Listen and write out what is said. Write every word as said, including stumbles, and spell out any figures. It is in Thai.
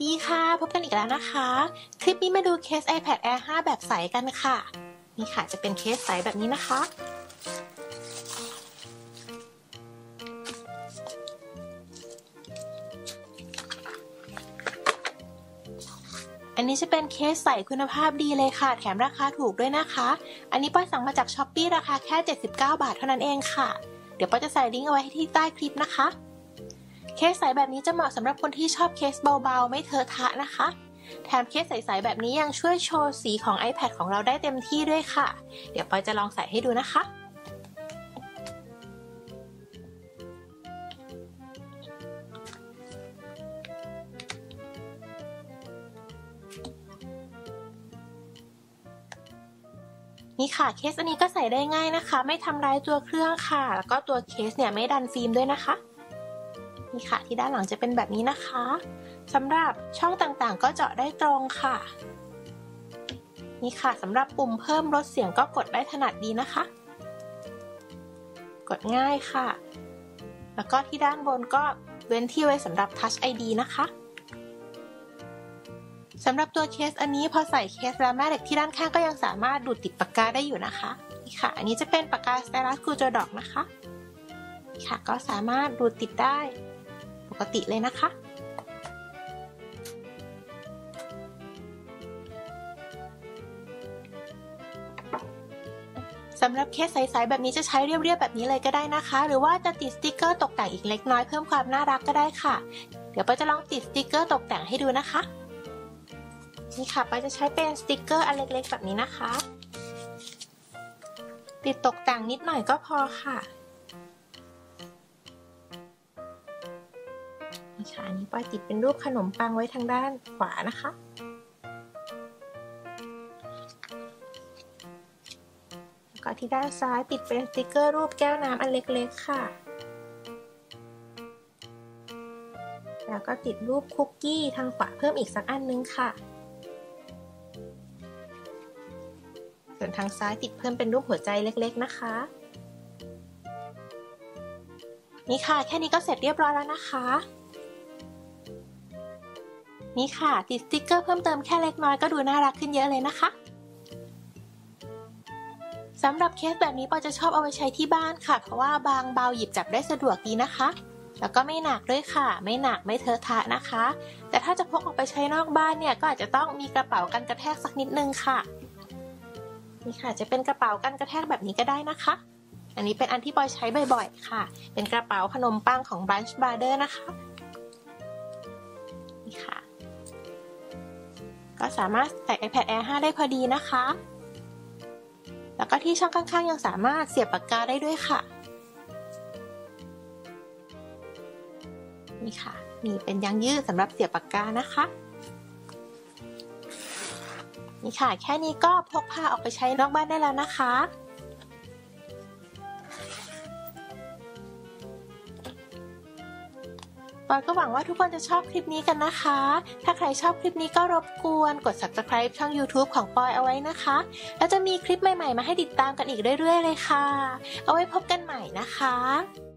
ดีค่ะพบกันอีกแล้วนะคะคลิปนี้มาดูเคส iPad Air ไฟว์ แบบใสกันค่ะนี่ค่ะจะเป็นเคสใสแบบนี้นะคะอันนี้จะเป็นเคสใสคุณภาพดีเลยค่ะแถมราคาถูกด้วยนะคะอันนี้ป้อยสั่งมาจาก Shopee ราคาแค่เจ็ดสิบเก้าบาทเท่านั้นเองค่ะเดี๋ยวป้อยจะใส่ลิงก์เอาไว้ให้ที่ใต้คลิปนะคะเคสใสแบบนี้จะเหมาะสำหรับคนที่ชอบเคสเบาๆไม่เทอะทะนะคะแถมเคสใสๆแบบนี้ยังช่วยโชว์สีของ iPad ของเราได้เต็มที่ด้วยค่ะเดี๋ยวปอยจะลองใส่ให้ดูนะคะนี่ค่ะเคสอันนี้ก็ใส่ได้ง่ายนะคะไม่ทำร้ายตัวเครื่องค่ะแล้วก็ตัวเคสเนี่ยไม่ดันฟิล์มด้วยนะคะนี่ค่ะที่ด้านหลังจะเป็นแบบนี้นะคะสำหรับช่องต่างๆก็เจาะได้ตรงค่ะนี่ค่ะสำหรับปุ่มเพิ่มลดเสียงก็กดได้ถนัดดีนะคะกดง่ายค่ะแล้วก็ที่ด้านบนก็เว้นที่ไว้สำหรับ Touch ไอ ดี นะคะสำหรับตัวเคสอันนี้พอใส่เคสแล้วแม่เหล็กที่ด้านข้างก็ยังสามารถดูดติดปากกาได้อยู่นะคะนี่ค่ะอันนี้จะเป็นปากกาสไตลัสกูโจดอกนะคะนี่ค่ะก็สามารถดูดติดได้ปกติเลยนะคะสำหรับเคสใสๆแบบนี้จะใช้เรียบๆแบบนี้เลยก็ได้นะคะหรือว่าจะติดสติกเกอร์ตกแต่งอีกเล็กน้อยเพิ่มความน่ารักก็ได้ค่ะเดี๋ยวป้าจะลองติดสติกเกอร์ตกแต่งให้ดูนะคะนี่ค่ะป้าจะใช้เป็นสติกเกอร์อันเล็กๆแบบนี้นะคะติดตกแต่งนิดหน่อยก็พอค่ะนี่ค่ะอันนี้ป้าติดเป็นรูปขนมปังไว้ทางด้านขวานะคะก็ที่ด้านซ้ายติดเป็นสติกเกอร์รูปแก้วน้ำอันเล็กๆค่ะแล้วก็ติดรูปคุกกี้ทางขวาเพิ่มอีกสักอันนึงค่ะส่วนทางซ้ายติดเพิ่มเป็นรูปหัวใจเล็กๆนะคะนี่ค่ะแค่นี้ก็เสร็จเรียบร้อยแล้วนะคะนี่ค่ะติดสติกเกอร์เพิ่มเติมแค่เล็กน้อยก็ดูน่ารักขึ้นเยอะเลยนะคะสำหรับเคสแบบนี้ปอจะชอบเอาไปใช้ที่บ้านค่ะเพราะว่าบางเบาหยิบจับได้สะดวกดีนะคะแล้วก็ไม่หนักด้วยค่ะไม่หนักไม่เทอะทะนะคะแต่ถ้าจะพกออกไปใช้นอกบ้านเนี่ยก็อาจจะต้องมีกระเป๋ากันกระแทกสักนิดนึงค่ะนี่ค่ะจะเป็นกระเป๋ากันกระแทกแบบนี้ก็ได้นะคะอันนี้เป็นอันที่ปอยใช้บ่อยๆค่ะเป็นกระเป๋าขนมปังของ Brunch Brother นะคะนี่ค่ะก็สามารถใส่ iPad Air ไฟว์ ได้พอดีนะคะแล้วก็ที่ช่องข้างๆยังสามารถเสียบปากกาได้ด้วยค่ะนี่ค่ะนี่เป็นยางยืดสำหรับเสียบปากกานะคะนี่ค่ะแค่นี้ก็พกพาออกไปใช้นอกบ้านได้แล้วนะคะปอยก็หวังว่าทุกคนจะชอบคลิปนี้กันนะคะถ้าใครชอบคลิปนี้ก็รบกวนกด ซับสไครบ์ ช่อง ยูทูบ ของปอยเอาไว้นะคะแล้วจะมีคลิปใหม่ๆมาให้ติดตามกันอีกเรื่อยๆเลยค่ะเอาไว้พบกันใหม่นะคะ